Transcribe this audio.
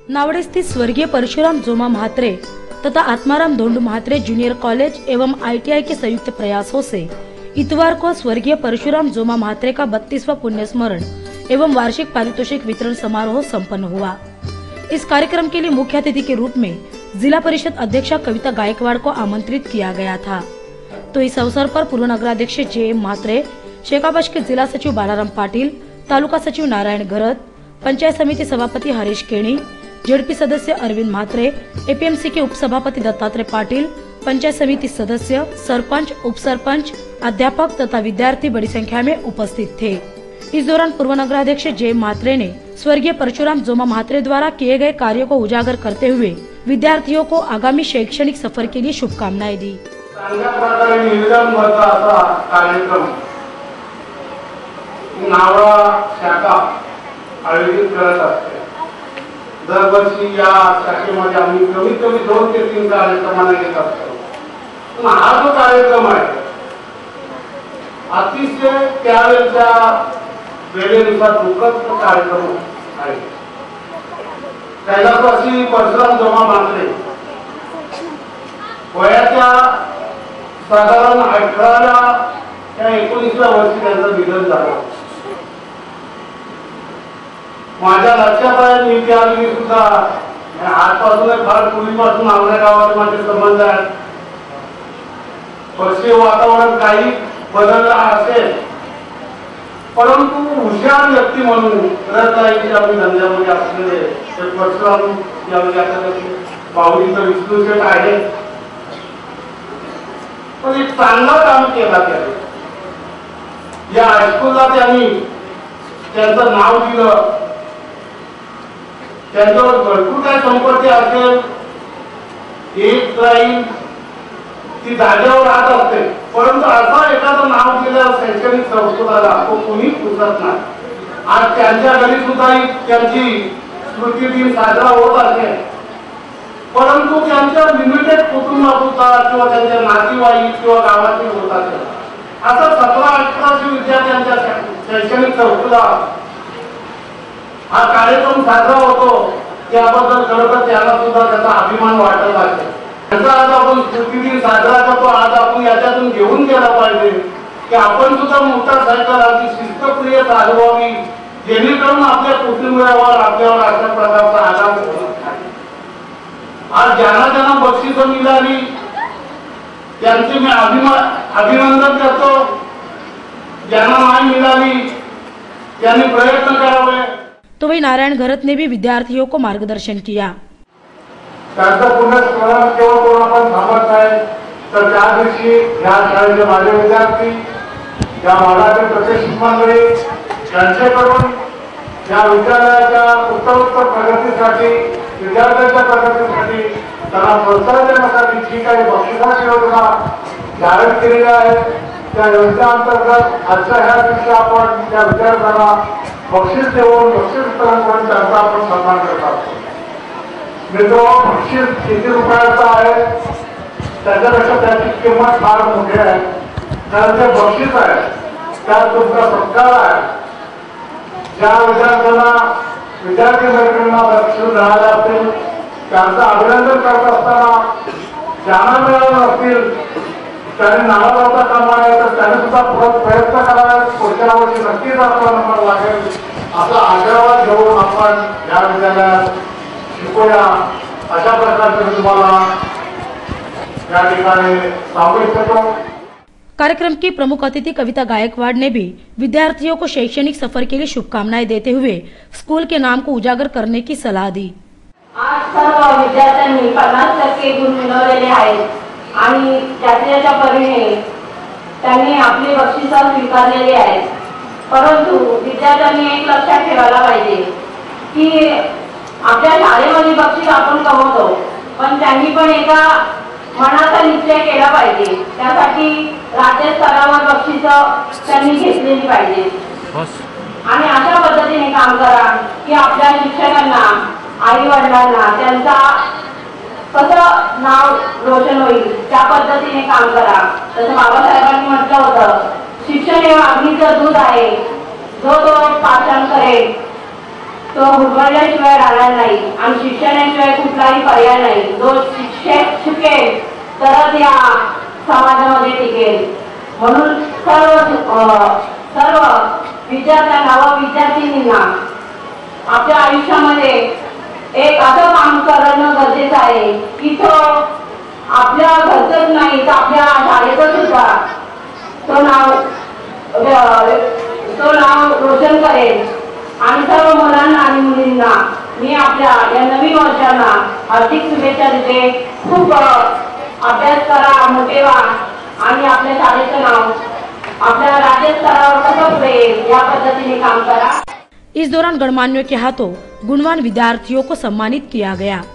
नावड़े स्थित स्वर्गीय परशुराम जोमा म्हात्रे तथा आत्माराम धोंडू म्हात्रे जूनियर कॉलेज एवं ITI के संयुक्त प्रयासों से इतवार को स्वर्गीय परशुराम जोमा म्हात्रे का 32वां पुण्य स्मरण एवं वार्षिक पारितोषिक वितरण समारोह संपन्न हुआ। इस कार्यक्रम के लिए मुख्य अतिथि के रूप में जिला परिषद अध्यक्षा कविता गायकवाड़ को आमंत्रित किया गया था। तो इस अवसर पर पूर्व नगराध्यक्ष JM म्हात्रे, शेखावत के जिला सचिव बालाराम पाटिल, तालुका सचिव नारायण घरत, पंचायत समिति सभापति हरीश केणी, जेडपी सदस्य अरविंद म्हात्रे, APMC के उपसभापति दत्तात्रेय पाटिल, पंचायत समिति सदस्य, सरपंच, उपसरपंच, अध्यापक तथा विद्यार्थी बड़ी संख्या में उपस्थित थे। इस दौरान पूर्व नगराध्यक्ष JM म्हात्रे ने स्वर्गीय परशुराम जोमा म्हात्रे द्वारा किए गए कार्यों को उजागर करते हुए विद्यार्थियों को आगामी शैक्षणिक सफर के लिए शुभकामनाएं दी। आयोजित करत असते। दरवर्षी या शाखेमध्ये आम्ही कमीत कमी 2 ते 3 कार्यक्रमांना घेत असतो। पण हा जो कार्यक्रम आहे अतिशय त्यावेळच्या वेळेनुसार दुःखद कार्यक्रम आहे। कैलासवासी परशुराम जोमा म्हात्रे वयाच्या साधारण 18व्या या 19व्या वर्षी त्यांचं निधन झालं। माझ्या लक्षात आहे मी त्यावेळी सुद्धा आजपासून फार पूर्वीपासून आपल्या गावात माझे संबंध आहेत। पश्चिम वातावरण काही बदललं असेल परंतु हुशार व्यक्ती म्हणून रत्नाईच्या धंद्यामध्ये असलेले ते परशुराम यावेळी आता बाहुलीचं विष्णू शेठ आहे। पण एक चांगलं काम केलं त्याने। या हायस्कूलला त्यांनी त्यांचं नाव दिलं। त्यांच्यावर भरपूर काय संपत्ती असेल, एक राहील ती जागेवर राहत असते, परंतु असं एखादं नाव दिलं शैक्षणिक संस्थेला तो कोणीच पुसत नाही। आज त्यांच्या घरी सुद्धा त्यांची स्मृती दिन साजरा होत असेल, परंतु त्यांच्या लिमिटेड कुटुंबापुरता किंवा त्यांच्या नातेवाईक किंवा गावातील होत असेल असं 1700-1800 विद्यार्थ्यांच्या शैक्षणिक संस्थेला हा कार्यक्रम साजरा होतो। त्याबद्दल खरं तर त्याला सुद्धा त्याचा अभिमान वाटत आहे। त्याचा आज आपण स्मृती दिन साजरा करतो। आज आपण याच्यातून घेऊन गेला पाहिजे की आपण सुद्धा मोटरसायकल अगदी शिस्तप्रिय चालवावी, जेणेकरून आपल्या कुटुंबावर आपल्यावर अशा प्रकारचा आघात होणार नाही। आज ज्यांना ज्यांना बक्षिसं मिळाली त्यांचे मी अभिनंदन करतो। ज्यांना नाही मिळाली त्यांनी प्रयत्न करावे। तो वही नारायण घरत ने भी विद्यार्थियों को मार्गदर्शन किया। पुनस्मरण केवळ कोण आपण थांबत नाही तर त्या दिवशी या शाळेचे माझे विद्यार्थी, या भागातील प्रतिष्ठित मंडळी यांच्याकडून या विद्यालयाच्या उत्तरोत्तर प्रगतीसाठी, विद्यार्थ्यांच्या प्रगतीसाठी त्यांना प्रोत्साहन देण्यासाठी जी काही बक्षिसाची योजना जाहीर केलेली आहे त्या योजनेअंतर्गत आजच्या ह्या दिवशी आपण त्या विद्यार्थ्यांना बक्षीस देऊन बक्षीस वितरण करून त्यांचा आपण सन्मान करत आहोत। मित्रांनो, बक्षीस किती रुपयाचं आहे त्याच्यापेक्षा त्याची किंमत फार मोठी आहे। कारण ते बक्षीस आहे त्यात तुमचा सत्कार आहे। ज्या विद्यार्थी मैत्रिणींना बक्षीस मिळाले असतील त्यांचं अभिनंदन करत असताना ज्यांना मिळाले नसतील त्यांनी नावाचा कामा आहे तर त्याने सुद्धा प्रयत्न करावे। पुढच्या वर्षी नक्कीच आपला नंबर लागेल असा आग्रह घेऊन आपण या विद्यालयात शिकूया अशा प्रकारचे तुम्हाला या ठिकाणी सांगू इच्छितो। कार्यक्रम की प्रमुख अतिथि कविता गायकवाड़ ने भी विद्यार्थियों को शैक्षणिक सफर के लिए शुभकामनाएं देते हुए स्कूल के नाम को उजागर करने की सलाह दी। आज सर्व विद्यार्थ्यांनी 50% गुण मिळवलेले आहेत आणि त्याच्या परीने त्यांनी आपली बक्षिसं स्वीकारलेली आहेत। परंतु विद्यार्थ्यांनी एक लक्षात ठेवायला पाहिजे की आपल्या शाळेमध्ये बक्षीस आपण कमवतो, पण त्यांनी पण एका मनाचा निश्चय केला पाहिजे। त्यासाठी राज्य स्तरावर बक्षिसं त्यांनी घेतलेली पाहिजे आणि अशा पद्धतीने काम करा की आपल्या शिक्षकांना, आई वडिलांना त्यांचा कसं नाव रोशन होईल त्या पद्धतीने काम करा। जसं बाबासाहेबांनी म्हटलं होतं, शिक्षण हे अग्नीचं दूध आहे, जो तो पाषाण करेल तो हुडवल्याशिवाय राहणार नाही आणि शिक्षणाशिवाय कुठलाही पर्याय नाही। जो शिक्षक शिकेल तरच या समाजामध्ये टिकेल। म्हणून सर्व विद्यार्थ्यांना व विद्यार्थिनींना आपल्या आयुष्यामध्ये एक असं काम करणं गरजेचं आहे की तो आपल्या घरचंच नाही तर आपल्या शाळेचं सुद्धा तो नाव रोशन करेल। आणि सर्व मुलांना आणि मुलींना मी आपल्या या नवीन वर्षांना हार्दिक शुभेच्छा देते। खूप अभ्यास करा, मोठे व्हा आणि आपल्या शाळेचं नाव आपल्या राज्य स्तरावर कसं पुढे येईल या पद्धतीने काम करा। इस दौरान गणमान्यों के हाथों गुणवान विद्यार्थियों को सम्मानित किया गया।